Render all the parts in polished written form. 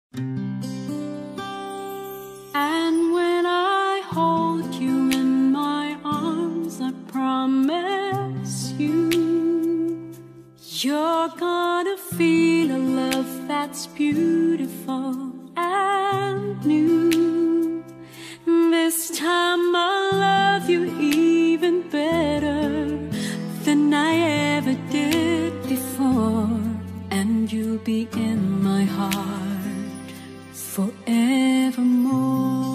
And when I hold you in my arms, I promise you, you're gonna feel a love that's beautiful and new. This time I'll love you even better than I ever did before, and you'll be in my heart forevermore.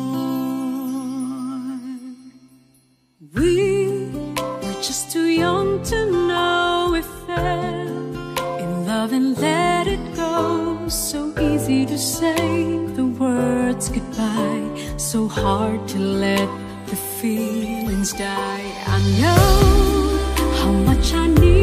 We were just too young to know we fell in love and let it go. So easy to say the words goodbye, so hard to let the feelings die. I know how much I need